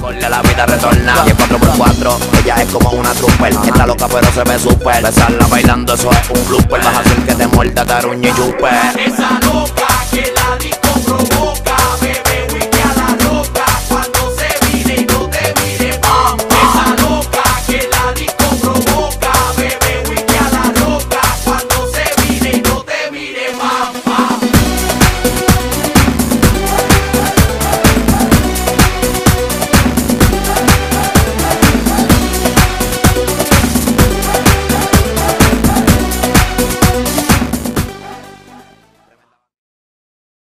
Corre la vida retorna. Y es 4x4, ella es como una trooper. Está loca pero se ve súper. Besarla bailando, eso es un blooper. Vas a hacer que te muerda, taruña y chupe.